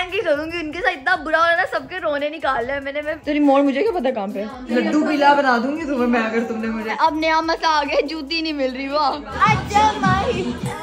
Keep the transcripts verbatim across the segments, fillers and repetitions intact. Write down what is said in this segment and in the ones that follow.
Prank ही करूंगी उनके साथ, इतना बुरा हो रहा है ना, सबके रोने निकाल रहे मैंने। मैं तेरी मोड़ मुझे क्या पता कहाँ पे, लड्डू पीला बना दूंगी तुम्हें मैं अगर तुमने मुझे। अब नया मसा आ गया, जूती नहीं मिल रही। वाह अच्छा Mahi.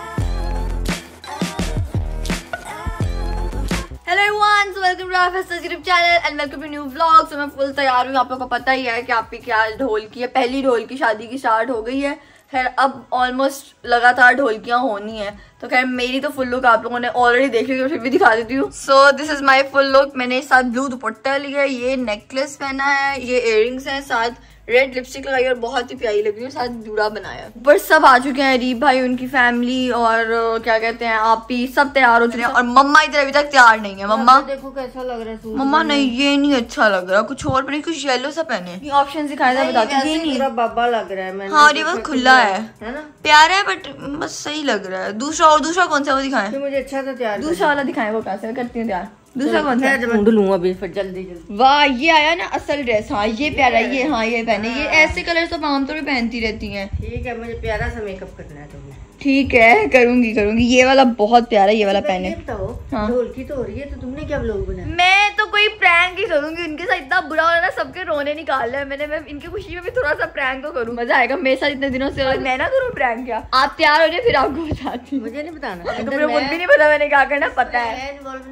Hello everyone, so welcome to our YouTube channel and welcome to new vlog. So मैं फुल तैयार हूँ, आप लोगों को पता ही है कि आपकी क्या ढोल की है, पहली ढोल की शादी की स्टार्ट हो गई है। खैर अब ऑलमोस्ट लगातार ढोलकियाँ होनी है, तो खैर मेरी तो फुल लुक आप लोगों ने ऑलरेडी देख ली, तो फिर भी दिखा देती हूँ। So this is my full look. मैंने इस साथ ब्लू दुपट्टा लिया है, ये नेकलेस पहना है, ये इयररिंग्स हैं, साथ रेड लिपस्टिक लगाई और बहुत ही प्यारी लग रही है, साथ जूड़ा बनाया। ऊपर सब आ चुके हैं, रीब भाई, उनकी फैमिली और क्या कहते हैं आप ही, सब तैयार हो चुके हैं। और मम्मा इधर अभी तक तैयार नहीं है। मम्मा देखो कैसा लग रहा है। मम्मा नहीं, ये नहीं अच्छा लग रहा, कुछ और पहने, कुछ येलो सा पहने। ऑप्शन दिखाया था, बताती ये नहीं, पूरा बाबा लग रहा है। हाँ ये बस खुला है, है ना, प्यारा है बट बस सही लग रहा है। दूसरा और दूसरा कौन सा वो दिखाएं, मुझे अच्छा था तैयार। दूसरा वाला दिखाएं, वो कैसे करती हूँ तैयार। दूसरा कौन सा ढूंढ लूँ अभी फिर जल्दी जल्दी। वाह ये आया ना असल ड्रेस। हाँ ये प्यारा, ये हाँ ये पहने, ये ऐसे कलर तो आमतौर पे पहनती रहती हैं। ठीक है, मुझे प्यारा सा मेकअप करना है तुम्हें। ठीक है करूंगी करूंगी। ये वाला बहुत प्यारा, ये वाला पहने। हाँ। ढोलकी तो हो रही है, तो तुमने क्या व्लॉग बनाया? मैं तो कोई प्रैंक ही करूंगी उनके साथ, इतना बुरा हो रहा है ना, सबके रोने निकाल रहे हैं मैंने। मैं इनकी खुशी में भी थोड़ा सा प्रैंक तो करूँ, मजा आएगा। मेरे साथ इतने दिनों से मैं ना करूँ प्रैंक। क्या आप तैयार हो जाए फिर आपको बताती हूँ। मुझे नहीं बताना, तुम्हें खुद भी नहीं पता मैंने क्या करना, पता है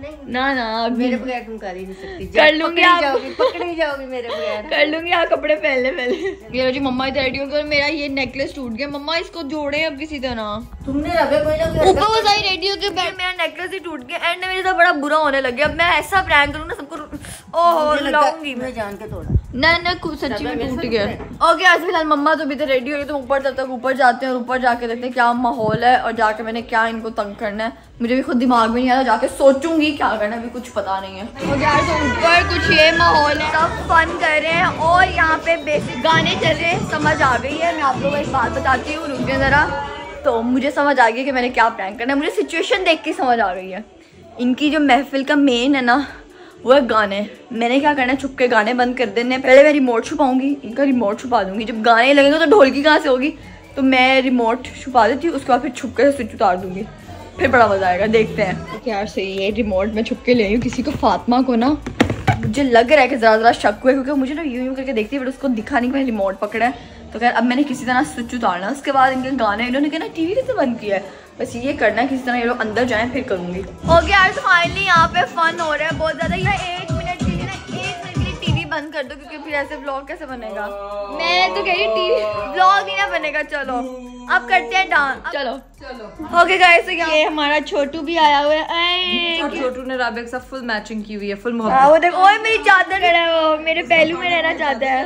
ना ना। मेरे बगैर तुम कर ही नहीं सकती। कर लूंगी, आप पकड़ी जाओगी मेरे बगैर। कर लूंगी, आप कपड़े पहन ले पहले। ये जी मम्मा इधर रेडी हो गई और मेरा ये नेकलेस टूट गया। मम्मा इसको जोड़े अब किसी तरह। तुमने रखे कोई ना ऊपर वो सारी रेडी हो गई, मेरा नेकलेस ही टूट गया एंड मेरे तो बड़ा बुरा होने लग गया। अब मैं ऐसा प्रैंक करूँ ना सबको, ओहो लाऊंगी मैं जान के थोड़ा। ना ना सच्ची में टूट गया। ओके आज फिलहाल मम्मा तो अभी तो रेडी हो गई, तो ऊपर तब तक ऊपर जाते हैं और ऊपर जाके देखते हैं क्या माहौल है और जाके मैंने क्या इनको तंग करना है। मुझे भी खुद दिमाग में नहीं आ रहा, जाके सोचूंगी क्या करना है, अभी कुछ पता नहीं है। तो यार तो ऊपर कुछ ये माहौल है, सब फन कर रहे हैं और यहाँ पे बेसिक गाने चल रहे हैं। समझ आ गई है, मैं आप लोगों को एक बात बताती हूँ, रुक जरा। तो मुझे समझ आ गई कि मैंने क्या प्रैंक करना है, मुझे सिचुएशन देख के समझ आ गई है। इनकी जो महफिल का मेन है ना वो है गाने। मैंने क्या करना है, छुप के गाने बंद कर देने। पहले मैं रिमोट छुपाऊंगी, इनका रिमोट छुपा दूंगी। जब गाने लगेंगे तो ढोलकी कहाँ से होगी, तो मैं रिमोट छुपा देती हूँ, उसके बाद फिर छुप के स्विच उतार दूंगी, फिर बड़ा मजा आएगा। देखते हैं यार से ये रिमोट में छुप के ले आई हूँ किसी को, फातिमा को ना मुझे लग रहा है कि ज़रा ज़रा शक हुआ, क्योंकि मुझे ना यूं यूं करके देखती है बट उसको दिखा नहीं कि मैंने रिमोट पकड़ा है। तो खैर अब मैंने किसी तरह स्विच उतारना, उसके बाद इनके गाने इन्होंने कहना टीवी कैसे बंद किया है, बस ये करना है किसी तरह ये लोग अंदर जाएं फिर करूँगी। ओके यार तो फाइनली यहाँ पे फन हो रहा है बहुत ज़्यादा। ये एक मिनट के लिए ना, एक मिनट के लिए टीवी बंद कर दो, क्योंकि फिर ऐसे व्लॉग कैसे बनेगा। मैं तो कह रही टीवी व्लॉग ही ना बनेगा। चलो अब करते हैं डांस, चलो चलो। ओके गाइस ये हमारा छोटू भी आया हुआ है। छोटू ने राबिया के साथ फुल मैचिंग की हुई है, फुल मोहब्बत। वो देखो ओए मेरी चादर है, वो मेरे पहलू में रहना चाहता है।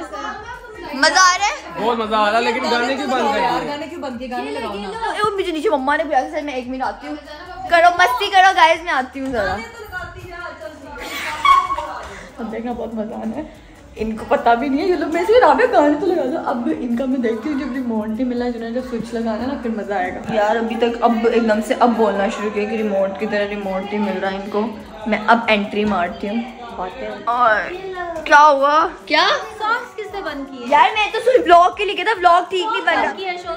मजा आ रहा है, बहुत मजा आ रहा है, लेकिन गाने क्यों बंद कर, गाने क्यों बंद किए, गाने लगाओ ना। वो मुझे नीचे मम्मा ने बुलाया था, मैं एक मिनट आती हूँ, करो मस्ती करो गाइस, मैं आती हूँ जरा। अब देखना बहुत मजा आना है, इनको पता भी नहीं है ये लोग मेरे से राबिया गाने तो लगा दो। अब इनका मैं देखती हूँ, जब रिमोट नहीं मिला जिन्होंने जब स्विच लगाना ना फिर मजा आएगा। यार अभी तक अब एकदम से अब बोलना शुरू किया कि रिमोट की तरह रिमोट नहीं मिल रहा इनको। मैं अब एंट्री मारती हूँ और क्या हुआ, क्या सॉक्स किसने बंद किए? यार मैं तो सिर्फ व्लॉग के लिए किया था, व्लॉग ठीक नहीं बन रहा।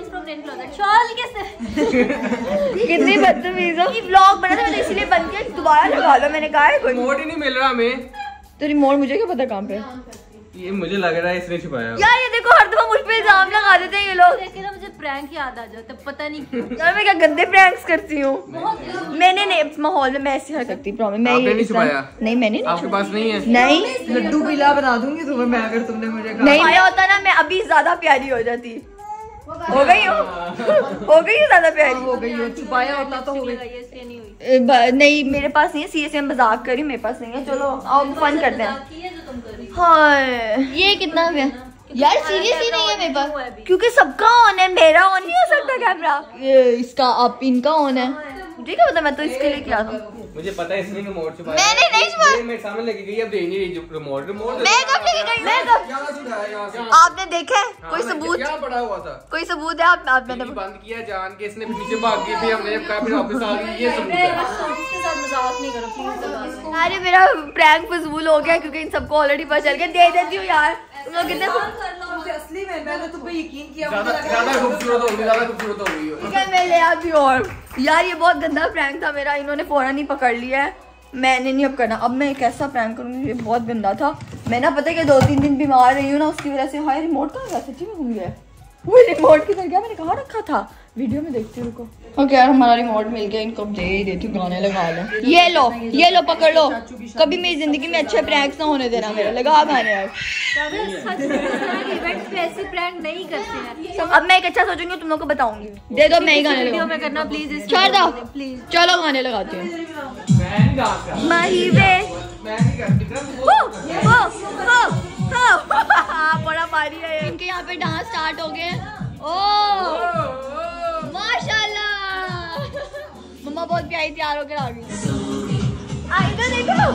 कितनी बदतमीज हो, व्लॉग बना था मैंने इसीलिए बंद किया, दोबारा लगा लो। मैंने कहा है कोई रिमोट ही नहीं मिल रहा हमें, तो रिमोट मुझे क्या पता कहाँ पे, ये मुझे लग रहा है इसने छुपाया। यार ये देखो हर दफा मुझ पे इल्जाम लगा देते हैं ये लोग। लेकिन मुझे प्रैंक याद आ जाता है, पता नहीं क्यों। यार मैं क्या गंदे प्रैंक्स करती हूँ। मैंने नहीं माहौल में मैं ऐसी हर सकती प्रॉब्लम। मैं आपने नहीं छुपाया? नहीं मैंने नहीं, आपके पास नहीं है? नहीं लड्डू पीला बना दूंगी तुम्हें मैं अगर तुमने मुझे कहा। नहीं आया होता ना मैं अभी ज्यादा प्यारी हो जाती। हो गई हो हो गई ज्यादा प्यारी हो गई हो, छुपाया होता तो हो गई। नहीं मेरे पास नहीं है, सीरियस में मजाक करी, मेरे पास नहीं है। चलो आओ फन करते हैं। हाँ ये कितना है यार, सीरियस ही नहीं है मेरे पास, क्योंकि सबका ऑन है, मेरा ऑन नहीं हो सकता कैमरा। ये इसका आप इनका ऑन है, मुझे क्या पता, मैं तो इसके लिए किया था। मुझे पता है इसने रिमोट छुपाया। मैंने नहीं छुपाया, मेरे सामने लगी गई, अब दे नहीं रही रिमोट। रिमोट मैं कब लेके गई, मैं कब, आपने देखा है कोई सबूत, क्या पड़ा हुआ था, कोई सबूत है? आप आप मैंने बंद किया जान के, इसने पीछे भाग गई थी, हमने जब कहा फिर वापस आ गई, ये सबूत है। इसके साथ मजाक नहीं करो प्लीज। अरे मेरा प्रैंक फजूल हो गया, क्योंकि इन सबको ऑलरेडी पता चल गया। दे देती हूँ यार, तुम लोग कितने असली में मैंने तुम पे यकीन किया, ज्यादा खूबसूरत हो गई, ज्यादा खूबसूरत हो गई हो। मैं ले आती हूँ। और यार ये बहुत गंदा प्रैंक था मेरा, इन्होंने फौरन ही पकड़ लिया है। मैंने नहीं अब करना। अब मैं एक ऐसा प्रैंक करूँगी, ये बहुत गंदा था। मैं ना पता है कि दो तीन दिन बीमार रही हूँ ना, उसकी वजह से। हाय रिमोट कहाँ गया? सच्ची में घूम गया। वो रिमोट किधर गया? मैंने कहाँ रखा था? वीडियो में देखती हूँ। ओके यार हमारा रिमोट मिल गया, इनको दे ही देती हूँ, गाने लगा लो। ये लो ये लो पकड़ लो। कभी मेरी जिंदगी में अच्छे प्रैंक्स ना होने देना मेरा। लगा गाने यार। इवेंट्स पे ऐसे प्रैंक नहीं करते हैं। अब मैं एक अच्छा सोचूंगी तुम लोग को बताऊंगी। दे दो मैं ही गाने वीडियो लगाऊंगी। में करना प्लीज। छोड़ दो प्लीज। चलो गाने लगाती हूँ। मैं नहीं गाता। महिबे मैं नहीं करती। हो हो हो हो बड़ा पारी है। इनके यहाँ पे डांस स्टार्ट हो गए। ओ माशाल्लाह मम्मा बहुत प्यारी तैयार होकर आ गई। इधर देखो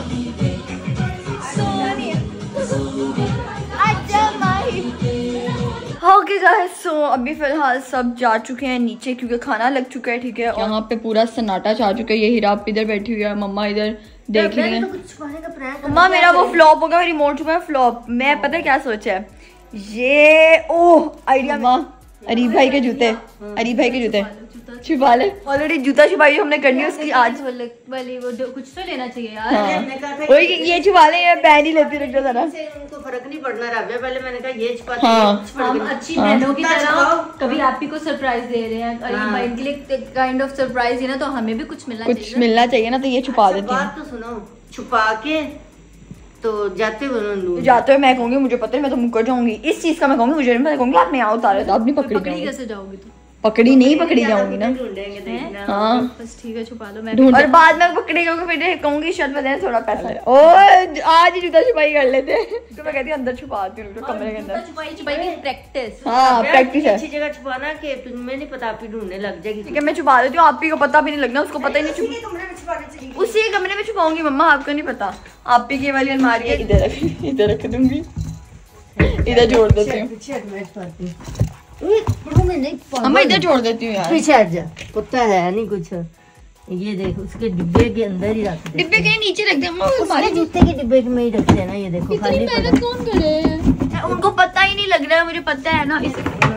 सोनी अच्छा माही। ओके गाइस सो अभी फिलहाल सब जा चुके हैं नीचे क्योंकि खाना लग चुका है। ठीक है और यहाँ पे पूरा सन्नाटा छा चुका है। ये हीरा इधर बैठी हुई है, मम्मा इधर देख रही है। मम्मा मेरा वो फ्लॉप होगा, रिमोट चुका है फ्लॉप। मैं पता है क्या सोचा है ये ओह आइडिया। माँ अरीब भाई के जूते, अरीब भाई के जूते छुपा ले। ऑलरेडी जूता छुपाई हमने करनी है उसकी आज वाली वो कुछ तो लेना चाहिए यार। हाँ। वही ये छुपा ले, ये पहन ही लेती रख जरा। उनको फर्क नहीं पड़ना राबिया। पहले मैंने कहा ये छुपा। हाँ। हम अच्छी बहनों की तरह कभी आप ही को सरप्राइज दे रहे हैं, अरीब भाई के लिए काइंड ऑफ सरप्राइज है ना, तो हमें भी कुछ मिलना चाहिए। कुछ मिलना चाहिए ना, तो ये छुपा देती हूँ। बात तो सुनो, छुपा के तो जाते हुए जाते हुए मैं कहूंगी मुझे पता है मैं तो मुकर जाऊंगी। इस चीज का मैं कहूंगी मुझे नहीं पता। कहूंगी आप यहाँ उतारे तो आप नहीं पकड़ी जाऊंगी। कैसे जाओगी तुम? पकड़ी नहीं पकड़ी जाऊंगी ना। ढूंढेंगे। हाँ बस ठीक है छुपा लो। मैं ढूंढ और बाद में पकड़ी जाऊंगी फिर कहूंगी शर्ट में थोड़ा पैसा। ओ आज ही जूता छुपाई कर लेते तो मैं कहती हूँ अंदर छुपाती हूँ कमरे के अंदर। छुपाई छुपाई की प्रैक्टिस। हाँ प्रैक्टिस है। अच्छी जगह छुपाना कि तुम्हें नहीं पता, आप ही ढूंढने लग जाएगी। ठीक है मैं छुपा देती हूँ, आप ही को पता भी नहीं लगना, उसको पता ही नहीं। उसी कमरे में छुपाऊंगी मम्मा, आपको नहीं पता। आप ही की वाली अलमारी है, इधर रख इधर रख दूंगी, इधर जोड़ देती हूँ। हम इधर जोड़ देती हूँ यार। पीछे हट जा, कुत्ता है नहीं कुछ। ये देख उसके डिब्बे के अंदर ही रख दे। डिब्बे के नीचे रख दे उसके जूते के डिब्बे में ही रखते हैं ना। ये देखो खाली मेहनत कौन करे, उनको पता ही नहीं लग रहा है, मुझे पता है ना।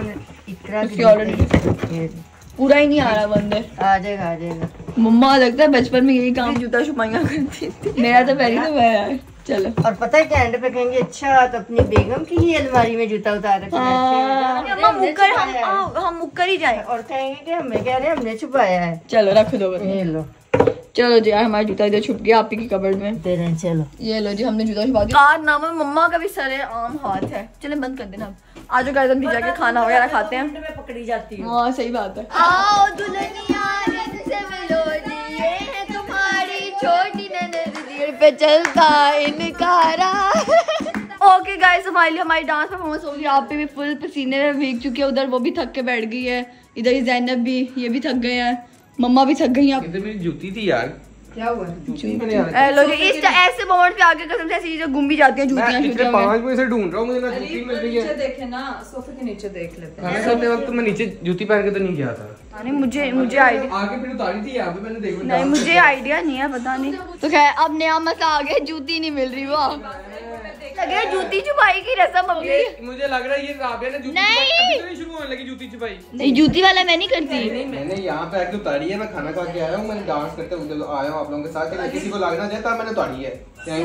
पूरा ही नहीं आ रहा बंदर। आ जाएगा आ जाएगा। मम्मा लगता है बचपन में यही काम जूता छुपाइया करती थी। मेरा तो पहले तो है यार। चलो और पता है क्या एंड पे कहेंगे अच्छा तो अपनी बेगम की ही अलमारी में जूता उतार रखा है। हम मुक्कर हम हम मुक्कर ही जाए और कहेंगे कि हमें कह रहे हैं हमने छुपाया है। चलो रख दो बस। ये लो चलो जी यार हमारा जूता इधर छुप गया आप ही की कबर्ड में। दे रहे हैं चलो। ये लो जी हमने जूता छुपा दिया। कारनामा मम्मा का भी सरे आम हाथ है। चले बंद कर देना। आज जो गर्दन भी जाके खाना वगैरह खाते हैं। में पकड़ी जाती है। हाँ सही बात है। आओ दुल्हनिया रंग से मिलो जी, ये है तुम्हारी छोटी ननद दिल पे चलता इनकारा। ओके गाइस हमारे लिए हमारी डांस परफॉर्मेंस हो गई। आप पे भी फुल पसीने में भीग चुकी है, उधर वो भी थक के बैठ गई है, इधर ही जैनब भी, ये भी थक गए हैं, मम्मा भी थक गई हैं। इधर मेरी जूती थी यार। क्या हुआ? लो जी इस ऐसे मोमेंट पे आके कसम से ऐसी चीजें गुम भी जाती हैं, जूतियां मैं पिछले शूतियां। पाँच बजे से ढूंढ रहा हूँ, मुझे ना जूती मिल रही नीचे है। देखे ना, सोफे के नीचे देख लेते हैं। खाना खाते वक्त मैं नीचे जूती पहन के तो नहीं गया था। नहीं मुझे मुझे आइडिया आगे फिर उतारी थी यहाँ पे मैंने देखा। नहीं मुझे आइडिया नहीं है, पता नहीं। तो खैर अब नया मसा आ गया, जूती नहीं मिल रही। वो लगे जूती छुपाई की रस्म अभी। मुझे लग रहा है ये राबिया ने जूती नहीं। छुपाई। अभी तो नहीं शुरू होने लगी जूती छुपाई। नहीं जूती वाला मैं नहीं करती। मैंने यहाँ पे आके उतारी है, मैं खाना खा के आया हूँ, मैंने डांस करते हुए आया हूँ आप लोगों के साथ। कि किसी को लगना चाहे तब मैंने उतारी है।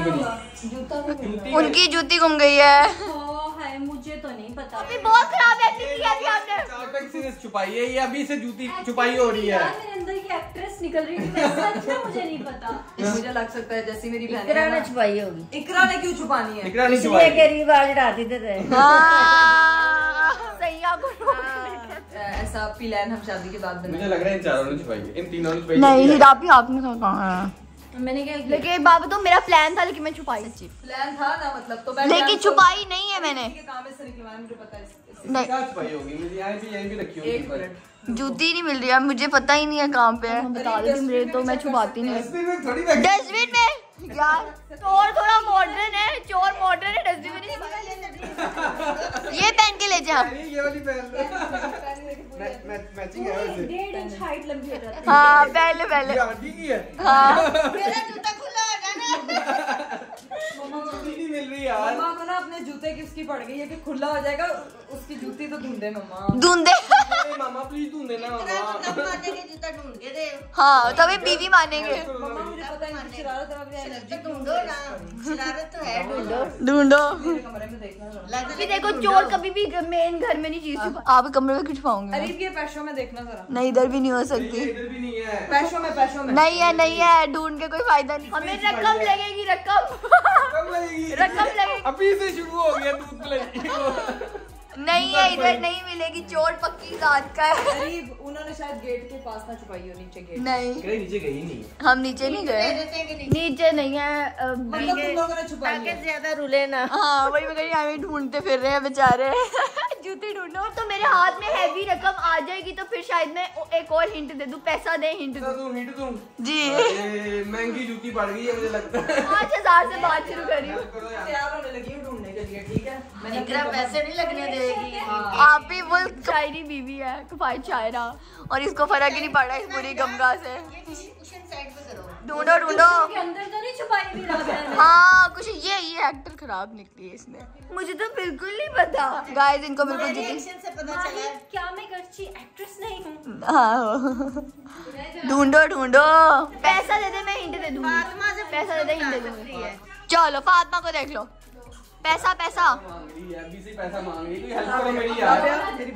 उनकी जूती गुम गई है। हाय मुझे तो नहीं पता। अभी बहुत खराब एक्टिंग की अभी आपने। चार पैक से छुपाई है ये, अभी से जूती छुपाई हो रही है। मेरे अंदर की एक्ट्रेस निकल रही है, सच में मुझे नहीं पता। मुझे लग सकता है जैसी मेरी बहन इकरा है ने ना। छुपाई होगी। इकरा ने क्यों छुपानी है? इकरा नहीं इसलिए छुपाई। करीब आज डालती थे। सही आपको ऐसा प्लान हम शादी के बाद मुझे बनाए। लग रहा है इन चारों ने छुपाई है, इन तीनों ने छुपाई नहीं है। हीरा भी आपने तो कहा है। मैंने क्या किया? लेकिन बाबा तो मेरा प्लान था लेकिन मैं छुपाई। प्लान था ना मतलब तो मैं लेकिन छुपाई नहीं है मैंने। के काम में से निकलवाया, मुझे पता है इस- नहीं क्या छुपाई होगी? मुझे यहाँ भी यहीं भी रखी होगी। एक मिनट जूती नहीं मिल रही है, मुझे पता ही नहीं है कहाँ पे है। बता देती मुझे तो मैं छुपाती नहीं। डस्टबिन में थोड़ी रखी। डस्टबिन में यार चोर थोड़ा मॉडर्न है, चोर मॉडर्न है, डस्टबिन में नहीं। ये पहन के ले जा। ये वाली पहन। मैचिंग है वैसे। डेढ़ इंच हाइट लंबी हो जाती हाँ पहले पहले ये आंटी की है। हाँ मेरा जूता खुला हो जाना। जूती नहीं मिल रही यार। मम्मा को ना अपने जूते की उसकी पड़ गई है कि खुला हो जाएगा, उसकी जूती तो ढूंढे मम्मा। ढूंढे मामा प्लीज ढूंढे ना जूता ढूंढ के दे। हाँ तभी बीवी मानेंगे। मम्मा मुझे पता है इनकी शरारत और अभी एनर्जी ढूंढो ना, शरारत तो है, ढूंढो। ढूंढो कमरे में देखना जरा। कि देखो चोर कभी भी मेन घर में नहीं चीज छुपा। आप कमरे में क्यों छुपाऊंगे? अरे ये पैसों में देखना जरा। नहीं इधर भी नहीं हो सकती। इधर भी नहीं है। पैसों में पैसों में नहीं है नहीं है, ढूंढ के कोई फायदा नहीं। हमें रकम लगेगी, रकम कब लगेगी? रकम लगेगी। अभी से शुरू हो गया दूध पिलाने। नहीं है इधर नहीं मिलेगी, चोर पक्की जात का है। गरीब उन्होंने शायद गेट के पास ना छुपाई हो, नीचे गेट। नहीं कहीं नीचे गई नहीं। हम नीचे नहीं गए, नीचे नहीं है अ, मतलब तुम लोगों ने छुपाई है। ताकि ज्यादा रुले ना। हाँ वही मैं कह रही हूँ, हमें ढूंढते फिर रहे हैं बेचारे। जूती ढूंढो तो मेरे हाथ में हैवी रकम आ जाएगी तो फिर शायद मैं एक और हिंट दे दूं। पैसा दे, हिंट तो दूं तुम हिंट तुम जी। अरे, महंगी जूती पड़ गई है मुझे लगता है। पाँच हजार से बात शुरू करी हूँ। तैयार होने लगी हूँ ढूंढने के लिए, ठीक है? मैंने इकरा पैसे नहीं लगने देगी। आप भी वो शायरी बीवी है, किफायत शायरा, और इसको फर्क ही नहीं पड़ रहा इस पूरी गमगा से। कुशन साइड पे करो। ढूंढो ढूंढो। के अंदर तो नहीं छुपाई भी राबिया ने। हाँ कुछ ये ये एक्टर खराब निकली है इसने, मुझे तो बिल्कुल नहीं पता। गाइस इनको बिल्कुल मेरे जूती। एक्शन से पता चला है। क्या मैं अच्छी एक्ट्रेस नहीं हूँ? हाँ ढूंढो ढूंढो। पैसा दे दे, मैं हिंट दे दूंगी। पैसा दे दे, हिंट दे दूंगी। चलो फातिमा को देख लो। पैसा पैसा मांग रही है, अभी से पैसा मांग रही है, कोई हेल्प करो मेरी यार। मेरी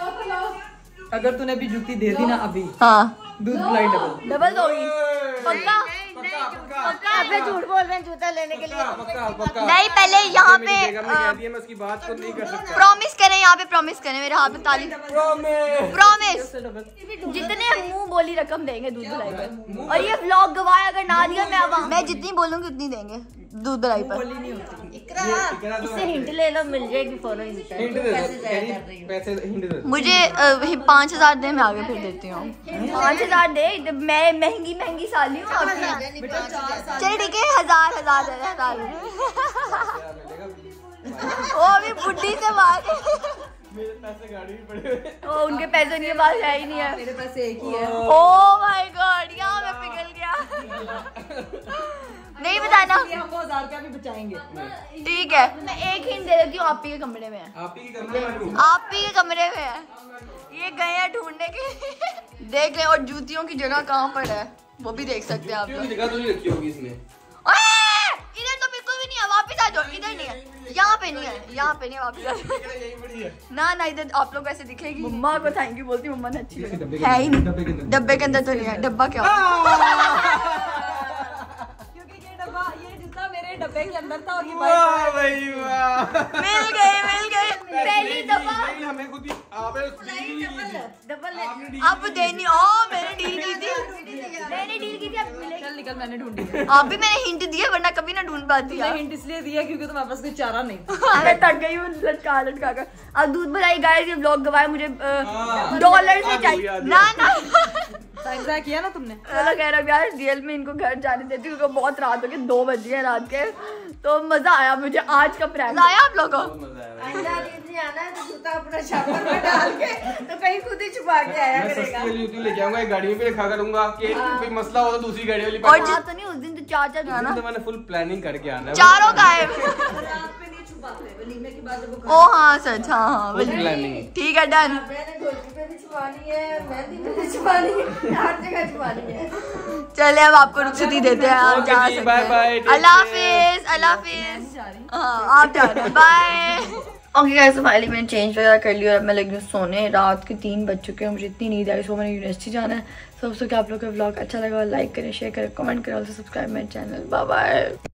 हाँ अगर तूने अभी जूती दे दी ना अभी, हाँ दूध पिलाई डबल। डबल होगी पक्का। पक्का पक्का आप झूठ बोल रहे हैं जूता लेने के लिए। पक्का पक्का। नहीं पहले यहाँ पे मेरी बेगम ने कह दिया, मैं उसकी बात को नहीं कर सकता। प्रॉमिस करें, यहाँ पे प्रॉमिस करें, मेरे हाथ में ताली। Promise promise double. जितने मुंह बोली रकम देंगे दूध भराई पर। और ये व्लॉग गवाए अगर ना दिया मैं अब मैं जितनी बोलूंगी उतनी देंगे दूध भराई पर। बोली नहीं होती। इकरा इकरा तो इससे हिंट ले लो, मिल जाएगी फॉलो हिंट। हिंट दे पैसे दो, जाया कर रही हूँ। पैसे हिंट दे दो। मुझे अ, पाँच हजार दे, मैं आगे फिर देती हूँ। पाँच हजार दे, मैं महंगी महंगी साली हूँ आपकी। बेटा चार साल चलिए ठीक है, हजार हजार दे दे, हजार दे। वो अभी बुढ़ी से बात है। मेरे पैसे गाड़ी में पड़े हुए। ओ उनके पैसे उनके पास है ही नहीं है। मेरे पैसे एक ही है। ओ माय गॉड, यहाँ मैं पिघल गया। नहीं बताना, इसलिए हम वो हजार रुपया भी बचाएंगे। ठीक है। मैं एक हिंट दे देती हूँ, आप ही के कमरे में है। आप ही के कमरे में रूम। आप ही के कमरे में है, ये गए हैं ढूंढने के लिए। देख लें, और जूतियों की जगह कहाँ पर है वो भी देख सकते हैं आप क्यों लोग। जगह तो नहीं रखी होगी इसमें। ओए! इधर तो बिल्कुल भी नहीं है, वापस आ जाओ। इधर नहीं है, यहाँ पे नहीं है, यहाँ पे नहीं है, वापस आ जाओ। यही बड़ी है। ना ना इधर आप लोग ऐसे दिखेगी। मम्मा को थैंक यू बोलती, मम्मा ने अच्छी डब्बे लगी। के है ही अंदर, डब्बे के नहीं, अंदर। डब्बे के अंदर तो नहीं है। डब्बा क्या क्योंकि ये डब्बा ये जूता मेरे डब्बे के अंदर था और ये वाह भाई वाह। मिल गए मिल गए पहली दफा। नहीं, हमें खुद ही आपने डील नहीं की थी। डबल आपने डील अब देनी, ओ मैंने डील की थी, मैंने डील की थी, अब मिलेगी। चल निकल, मैंने ढूंढी। आप भी मैंने हिंट दिया, वरना कभी ना ढूंढ पाती मैं यार। हिंट इसलिए दिया क्योंकि तुम्हारे पास कोई चारा नहीं था। मैं थक गई हूँ लटका लटका कर। अब दूध भराई गाइस, ये व्लॉग गवाए मुझे डॉलर से चाहिए। ना ना एग्जैक्ट किया ना तुमने। चलो कह रहा हूँ यार, रियल में इनको घर जाने देती हूँ क्योंकि बहुत रात हो गई, दो बज गए रात के। तो मजा आया मुझे आज का प्रैंक। आया आप लोगों को? मजा आया। आइंदा नहीं आना है तो जूता अपना शापर में डाल के तो कहीं खुद ही छुपा के आया मैं करेगा। सस्ती वाली जूती लेके आऊंगा, एक गाड़ी में भी रखा करूंगा कि कोई मसला हो तो दूसरी गाड़ी वाली और पास। जिस तो नहीं, उस दिन तो चार चार गाना तो मैंने फुल प्लानिंग करके आना है। चारों गायब। रात पे नहीं छुपाते, वलीमे के बाद जब वो ओ हाँ सच, हाँ हाँ फुल प्लानिंग। ठीक है डन। मैंने ढोलकी पे भी छुपानी है, मेहंदी पे भी छुपानी है, हर जगह छुपानी है। चले अब आपको रुखसती देते हैं, आप ओके जा जी, सकते बाय बाय, हैं। take अल्लाह care। हाफिज, अल्लाह हाफिज। हाँ आप जा रहे हैं, बाय। ओके गाइस, तो फाइनली मैंने चेंज वगैरह कर लिया और अब मैं लगी हूँ सोने। रात के तीन बज चुके हैं, मुझे इतनी नींद आई, सो मैंने यूनिवर्सिटी जाना है। सबसे क्या आप लोग का व्लॉग अच्छा लगा, लाइक करें, शेयर करें, कमेंट करें, और सब्सक्राइब मेरे चैनल। Bye bye.